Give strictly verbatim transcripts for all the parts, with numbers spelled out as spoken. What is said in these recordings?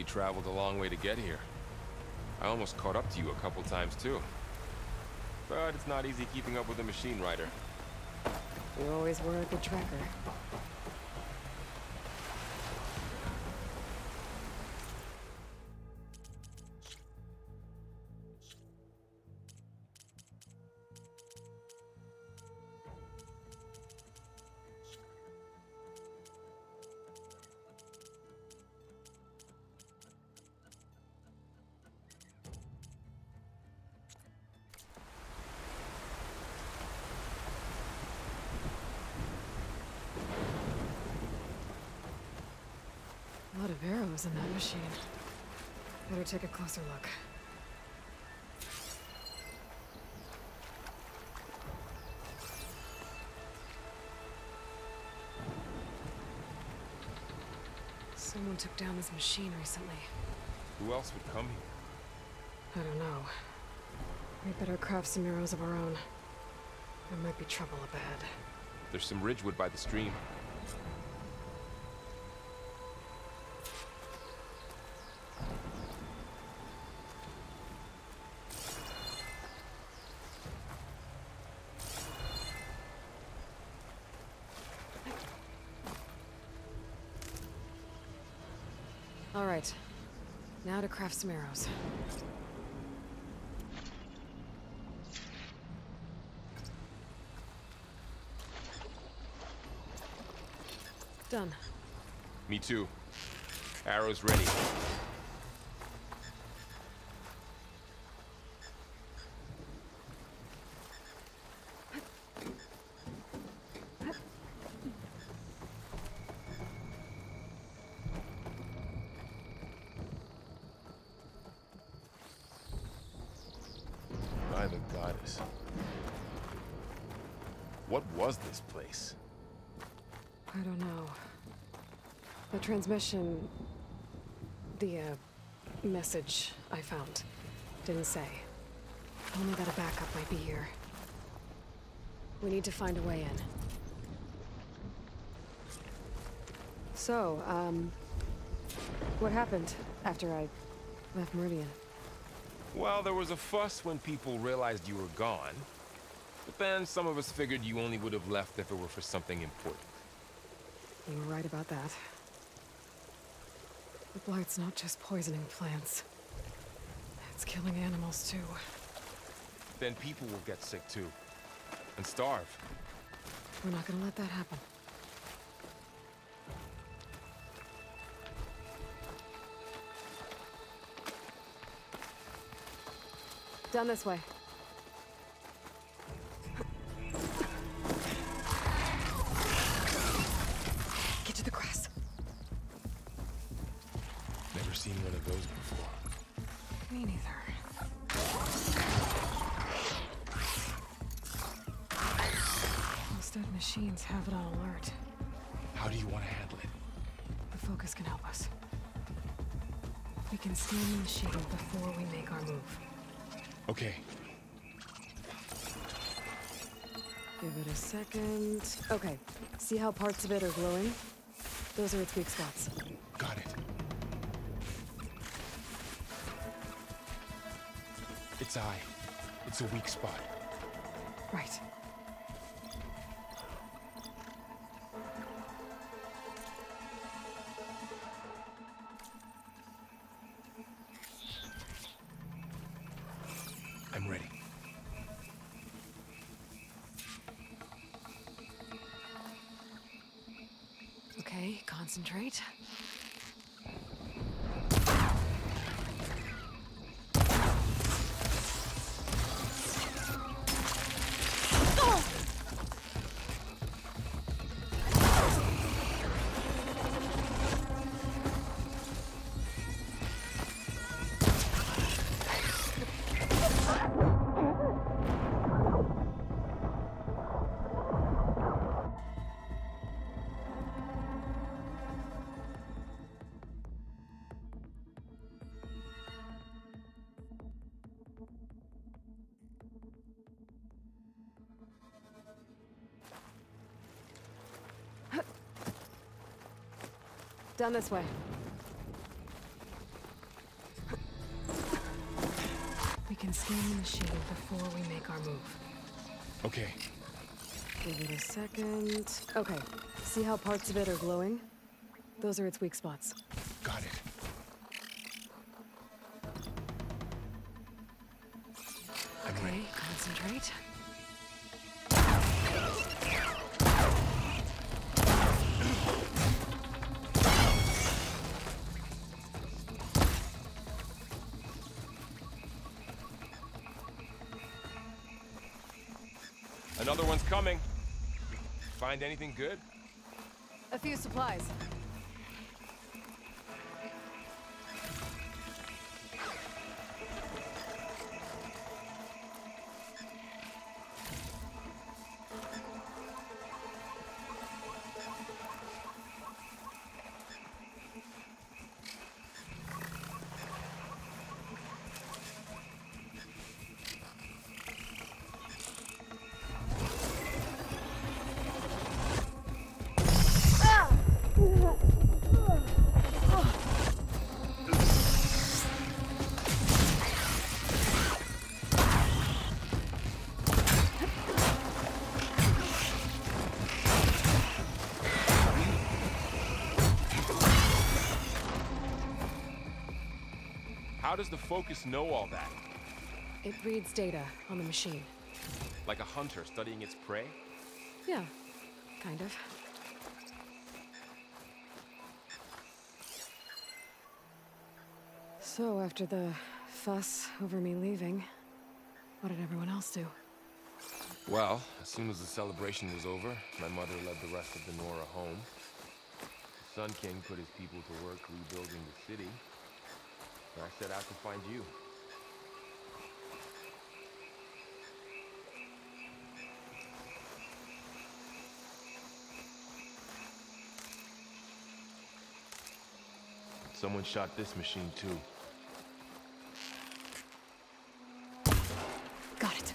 traveled a long way to get here. I almost caught up to you a couple times, too. But it's not easy keeping up with a machine rider. You always were a good tracker. A lot of arrows in that machine. Better take a closer look. Someone took down this machine recently. Who else would come here? I don't know. We better craft some arrows of our own. There might be trouble up ahead. There's some ridgewood by the stream. All right. Now to craft some arrows. Done. Me too. Arrows ready. By the goddess. What was this place? I don't know. The transmission... The, uh, message I found didn't say. Only that a backup might be here. We need to find a way in. So, um... what happened after I left Meridian? Well, there was a fuss when people realized you were gone. But then some of us figured you only would have left if it were for something important. You were right about that. The Blight's not just poisoning plants. It's killing animals, too. Then people will get sick, too. And starve. We're not gonna let that happen. Down this way. Get to the grass. Never seen one of those before. Me neither. Most dead machines have it on alert. How do you want to handle it? The focus can help us. We can scan the machine before we make our move. Okay. Give it a second. Okay. See how parts of it are glowing? Those are its weak spots. Got it. Its eye. It's a weak spot. Right. I'm ready. Okay, concentrate. Down this way. can scan the machine before we make our move. Okay. Give it a second. Okay, see how parts of it are glowing? Those are its weak spots. Got it. I'm Okay, ready. concentrate. Another one's coming. Find anything good? A few supplies. How does the Focus know all that? It reads data on the machine. Like a hunter studying its prey? Yeah, kind of. So, after the fuss over me leaving, what did everyone else do? Well, as soon as the celebration was over, my mother led the rest of the Nora home. The Sun King put his people to work rebuilding the city. And I set out to find you. Someone shot this machine too. Got it.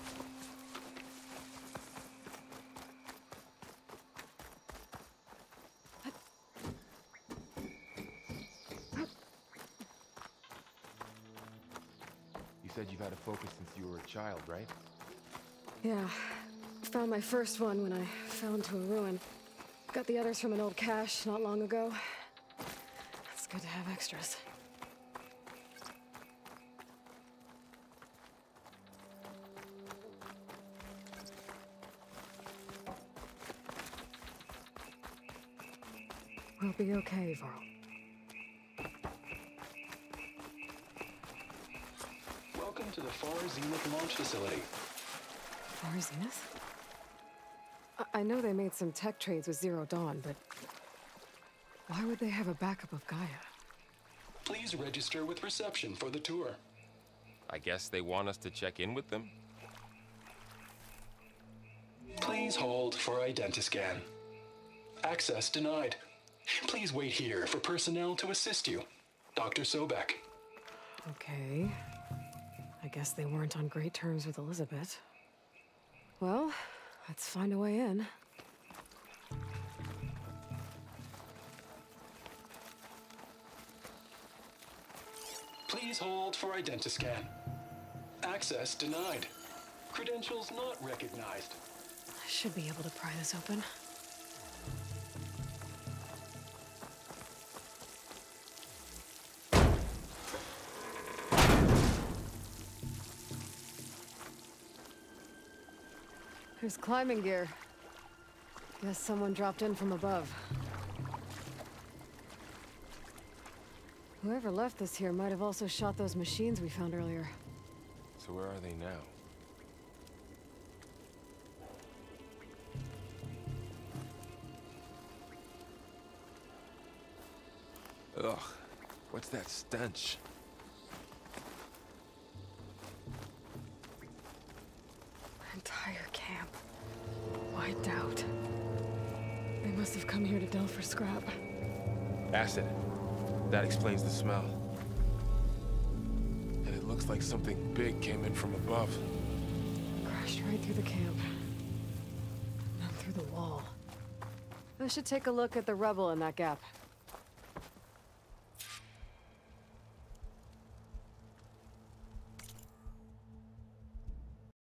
You said you've had a Focus since you were a child, right? Yeah. Found my first one when I fell into a ruin. Got the others from an old cache not long ago. It's good to have extras. We'll be okay, Varl. Welcome to the Far Zenith launch facility. Far Zenith? I, I know they made some tech trades with Zero Dawn, but why would they have a backup of Gaia? Please register with reception for the tour. I guess they want us to check in with them? Please hold for Identiscan. Access denied. Please wait here for personnel to assist you. Doctor Sobek. Okay. I guess they weren't on great terms with Elizabeth. Well, let's find a way in. Please hold for Identiscan. Access denied. Credentials not recognized. I should be able to pry this open. There's climbing gear. Guess someone dropped in from above. Whoever left this here might have also shot those machines we found earlier. So where are they now? Ugh, what's that stench? Entire camp. Wiped out. They must have come here to delve for scrap. Acid. That explains the smell. And it looks like something big came in from above. Crashed right through the camp. And then through the wall. I should take a look at the rubble in that gap.